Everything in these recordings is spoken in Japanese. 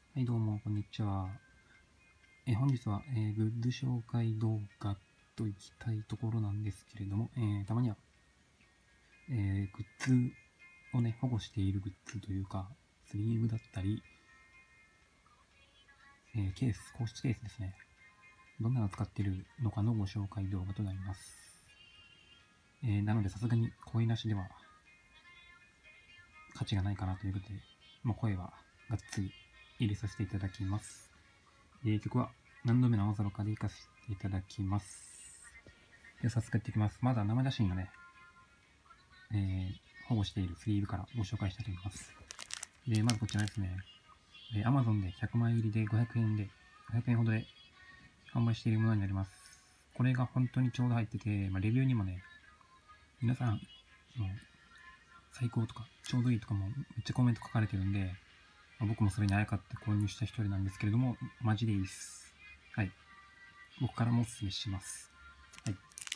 はい、どうも、こんにちは。本日は、グッズ紹介動画といきたいところなんですけれども、たまには、グッズをね、保護しているグッズというか、スリーブだったり、ケース、公式ケースですね。どんなのを使っているのかのご紹介動画となります。なので、さすがに声なしでは価値がないかなということで、もう声はがっつり入れさせていただきます。曲は何度目の青空かで行かせていただきます。では早速やっていきます。まずは生写真をね、保護しているスリーブからご紹介したいと思います。で、まずこちらですね。Amazon で100枚入りで500円ほどで販売しているものになります。これが本当にちょうど入ってて、レビューにもね、皆さん、最高とか、ちょうどいいとかもめっちゃコメント書かれてるんで、僕もそれにあやかって購入した一人なんですけれども、マジでいいです。はい。僕からもお勧めします。はい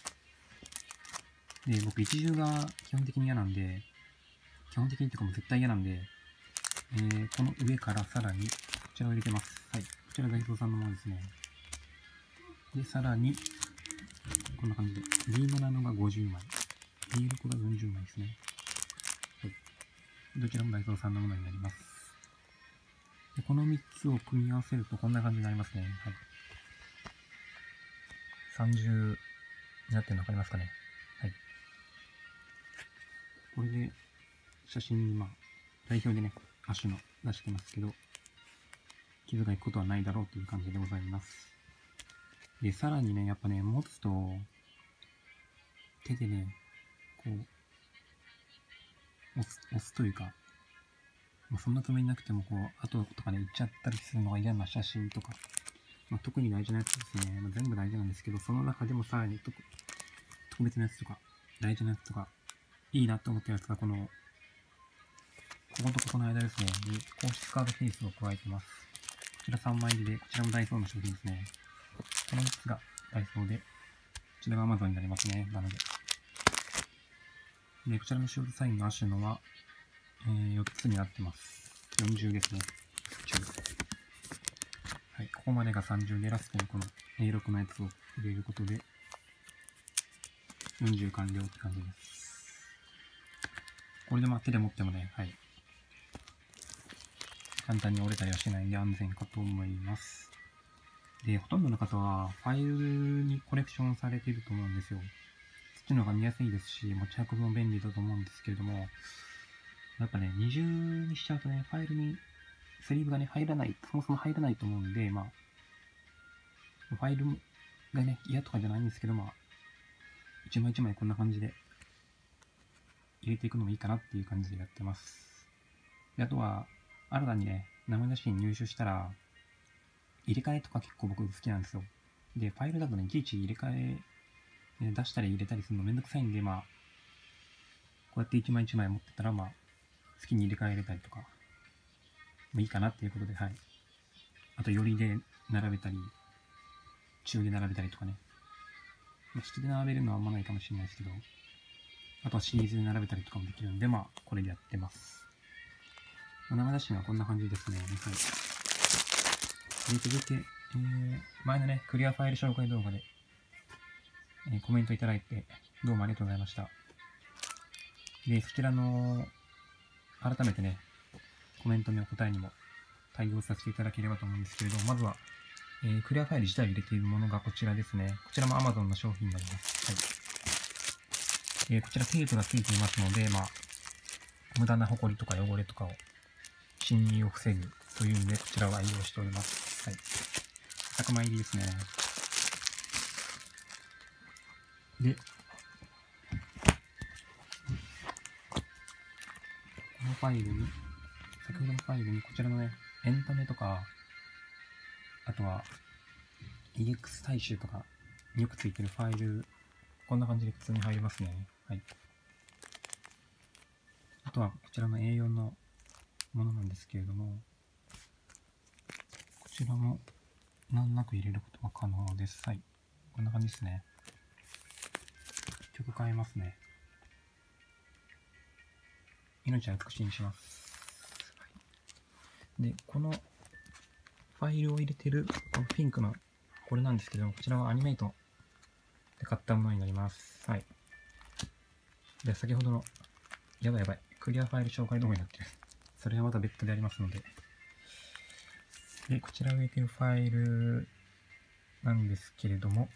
。で、僕一重が基本的に嫌なんで、基本的にっていうかもう絶対嫌なんで、この上からさらに、こちらを入れてます。はい。こちらダイソーさんのものですね。で、さらに、こんな感じで、B7 のが50枚。B6 が40枚ですね。はい。どちらもダイソーさんのものになります。で、この3つを組み合わせるとこんな感じになりますね。はい。30になってるのわかりますかね。はい。これで、写真に代表でね、アッシュの出してますけど、傷がいくことはないだろうという感じでございます。で、さらにね、やっぱね、持つと、手でね、こう、押すというか、そんなつもりなくても、後とかね、行っちゃったりするのが嫌な写真とか、特に大事なやつですね。全部大事なんですけど、その中でもさらに特別なやつとか、大事なやつとか、いいなと思ったやつが、こことここの間ですね、に公式カードケースを加えてます。こちら3枚入りで、こちらもダイソーの商品ですね。この3つがダイソーで、こちらが Amazon になりますね。なので。で、こちらのショートサインのアッシュのは、4つになってます。40ですね。はい、ここまでが30で、ラストにこの A6 のやつを入れることで、40完了って感じです。これで手で持ってもね、はい。簡単に折れたりはしないんで安全かと思います。で、ほとんどの方はファイルにコレクションされていると思うんですよ。そっちの方が見やすいですし、持ち運びも便利だと思うんですけれども、やっぱね、二重にしちゃうとね、ファイルにスリーブがね、そもそも入らないと思うんで、ファイルがね、嫌とかじゃないんですけど、一枚一枚こんな感じで入れていくのもいいかなっていう感じでやってます。で、あとは、新たにね、生写真入手したら、入れ替えとか結構僕好きなんですよ。で、ファイルだとね、いちいち入れ替え、出したり入れたりするのめんどくさいんで、こうやって一枚一枚持ってたら、好きに入れ替えれたりとか、いいかなっていうことで、はい。あと、よりで並べたり、中で並べたりとかね。下で並べるのはあんまないかもしれないですけど、あとはシリーズで並べたりとかもできるんで、これでやってます。生写真はこんな感じですね。はい。で、続いて、前のね、クリアファイル紹介動画で、コメントいただいて、どうもありがとうございました。で、そちらの、改めてね、コメントの答えにも対応させていただければと思うんですけれど、まずは、クリアファイル自体を入れているものがこちらですね。こちらも Amazon の商品になります。はい。こちらテープがついていますので、無駄なホコリとか汚れとかを侵入を防ぐというので、こちらを愛用しております。はい。100枚入りですね。で、このファイルに、先ほどのファイルにこちらのね、エンタメとか、あとは EX 大集とかによくついてるファイル、こんな感じで普通に入りますね。はい。あとはこちらの A4 のものなんですけれども、こちらも難なく入れることが可能です。はい。こんな感じですね。曲変えますね。命は美しいにします。はい、で、このファイルを入れてるこのピンクのこれなんですけども、こちらはアニメイトで買ったものになります。はい。で、先ほどの、やばい、クリアファイル紹介動画になってる。それはまた別途でありますので。で、こちら植えてるファイルなんですけれども、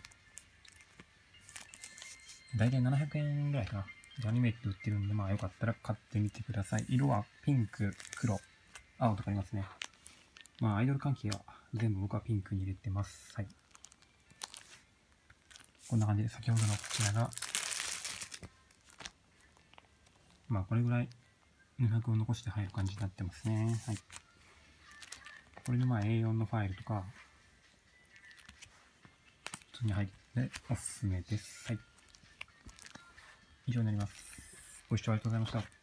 だいたい700円ぐらいかな。アニメって売ってるんで、まあよかったら買ってみてください。色はピンク、黒、青とかありますね。まあアイドル関係は全部僕はピンクに入れてます。はい。こんな感じで、先ほどのこちらが、まあこれぐらい余白を残して入る感じになってますね。はい。これでまあ A4 のファイルとか、普通に入っておすすめです。はい。以上になります。ご視聴ありがとうございました。